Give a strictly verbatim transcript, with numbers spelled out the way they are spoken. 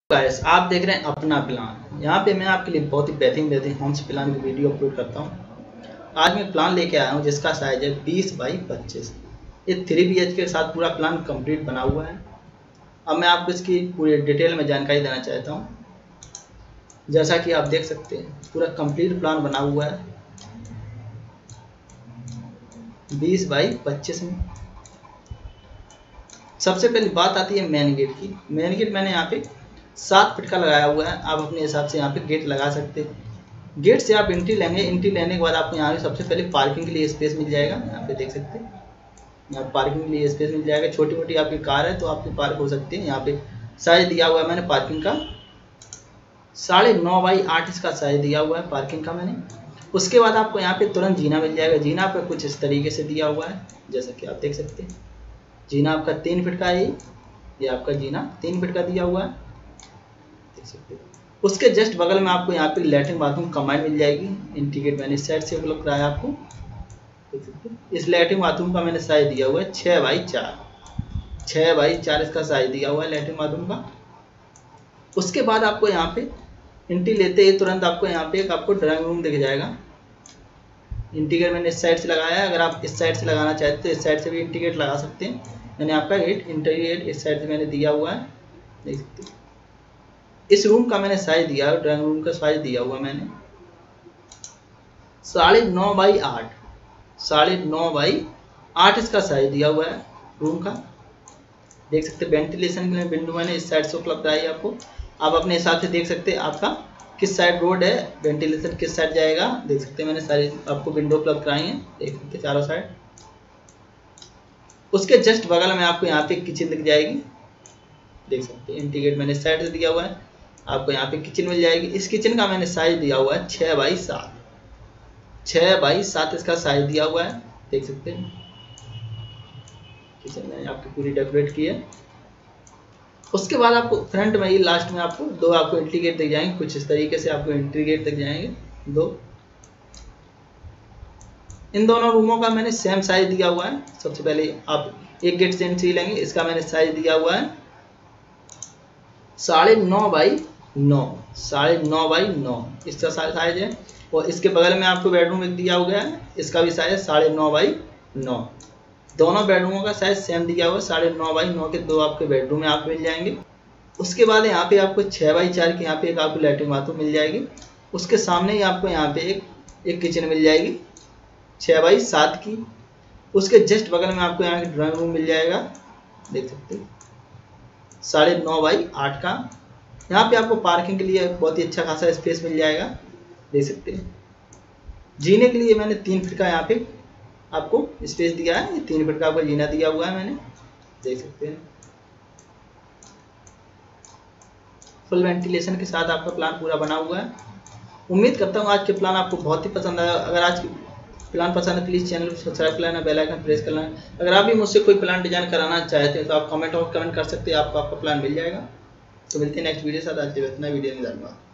Guys, आप देख रहे हैं अपना प्लान। यहाँ पे मैं आपके लिए बहुत ही बेहतरीन बेहतरीन होम्स प्लान की वीडियो अपलोड करता हूँ। आज मैं प्लान लेके आया हूँ जिसका साइज है बीस बाई पच्चीस। ये थ्री बी एच के साथ पूरा प्लान कंप्लीट बना हुआ है। अब मैं आपको इसकी पूरी डिटेल में जानकारी देना चाहता हूँ। जैसा कि आप देख सकते हैं पूरा कंप्लीट प्लान बना हुआ है बीस बाई पच्चीस में। सबसे पहली बात आती है मेन गेट की। मेन गेट मैंने यहाँ पे सात फीट का लगाया हुआ है। आप अपने हिसाब से यहाँ पे गेट लगा सकते हैं। गेट से आप एंट्री लेंगे। एंट्री लेने के बाद आपको यहाँ पे सबसे पहले पार्किंग के लिए स्पेस मिल जाएगा। यहाँ पे देख सकते हैं यहाँ पार्किंग के लिए स्पेस मिल जाएगा। छोटी मोटी आपकी कार है तो आपकी पार्क हो सकती है। यहाँ पे साइज दिया हुआ है मैंने पार्किंग का साढ़े नौ बाई आठ इसका साइज दिया हुआ है पार्किंग का मैंने। उसके बाद आपको यहाँ पे तुरंत जीना मिल जाएगा। जीना पर कुछ इस तरीके से दिया हुआ है जैसा कि आप देख सकते हैं। जीना आपका तीन फीट का है। ये आपका जीना तीन फीट का दिया हुआ है, देख सकते हैं। उसके जस्ट बगल में आपको यहाँ पे लैट्रिन बाथरूम कंबाइन मिल जाएगी। इंटीग्रेट मैंने इस साइड से उपलब्ध कराया आपको, देख सकते हैं। इस लैट्रिन बाथरूम का मैंने साइज दिया हुआ है छः बाई चार छः बाई चार इसका साइज दिया हुआ है लैट्रिन बाथरूम का। उसके बाद आपको यहाँ पे एंट्री लेते ही तुरंत आपको यहाँ पे एक आपको ड्राइंग रूम दिख जाएगा। इंटीग्रेट मैंने इस साइड से लगाया है। अगर आप इस साइड से लगाना चाहते हैं तो इस साइड से भी इंटीग्रेट लगा सकते हैं। मैंने आपका गेट इंटीग्रेट इस साइड से मैंने दिया हुआ है, देख सकते हैं। इस रूम का मैंने साइज दिया है, ड्राइंग रूम का साइज दिया हुआ मैंने साढ़े नौ बाई आठ साढ़े नौ बाई आठ इसका साइज दिया हुआ है रूम का, देख सकते हैं। वेंटिलेशन के लिए विंडो मैंने इस साइड से उपलब्ध कराई है आपको। आप अपने हिसाब से देख सकते हैं आपका किस साइड रोड है, वेंटिलेशन किस साइड जाएगा, देख सकते हैं। मैंने सारी आपको विंडो उपलब्ध कराई है, देख सकते हैं चारों साइड। उसके जस्ट बगल में आपको यहाँ पे किचन दिख जाएगी, देख सकते हैं। इंटीग्रेट मैंने इस साइड से दिया हुआ है, आपको यहाँ पे किचन मिल जाएगी। इस किचन का मैंने साइज दिया हुआ है छः बाई सात छः बाई सात इसका साइज दिया हुआ है, देख सकते हैं। किचन मैंने आपकी पूरी डेकोरेट की है। उसके बाद आपको फ्रंट में ही लास्ट में आपको दो आपको एंट्री गेट दिख जाएंगे। कुछ इस तरीके से आपको एंट्री गेट दिख जाएंगे दो। इन दोनों रूमों का मैंने सेम साइज दिया हुआ है। सबसे पहले आप एक गेट से एंट्री लेंगे, इसका मैंने साइज दिया हुआ है साढ़े नौ बाई नौ साढ़े नौ बाई नौ इसका साइज है। और इसके बगल में आपको बेडरूम एक दिया हुआ है, इसका भी साइज है साढ़े नौ बाई नौ। दोनों बेडरूमों का साइज सेम दिया हुआ है साढ़े नौ बाई नौ के दो आपके बेडरूम में आपको मिल जाएंगे। उसके बाद यहाँ पे आपको छः बाई चार की यहाँ पे एक आपको लैट्रिन बाथरूम मिल जाएगी। उसके सामने ही आपको यहाँ पे एक एक किचन मिल जाएगी छः बाई सात की। उसके जस्ट बगल में आपको यहाँ ड्राइंग रूम मिल जाएगा, देख सकते हैं साढ़े नौ बाई आठ का। यहाँ पे आपको पार्किंग के लिए बहुत ही अच्छा खासा स्पेस मिल जाएगा, देख सकते हैं। जीने के लिए मैंने तीन फीट का यहाँ पे आपको स्पेस दिया है। ये तीन फीट का आपको जीना दिया हुआ है मैंने, देख सकते हैं। फुल वेंटिलेशन के साथ आपका प्लान पूरा बना हुआ है। उम्मीद करता हूँ आज के प्लान आपको बहुत ही पसंद आया। अगर आज की प्लान पसंद है प्लीज़ चैनल को सब्सक्राइब कर लेना, बेल आइकन प्रेस कर लेना। अगर आप भी मुझसे कोई प्लान डिजाइन कराना चाहते हैं तो आप कमेंट और कमेंट कर सकते हैं, आपको आपका प्लान मिल जाएगा। तो मिलते हैं नेक्स्ट वीडियो के साथ। आज के इतना वीडियो में धन्यवाद।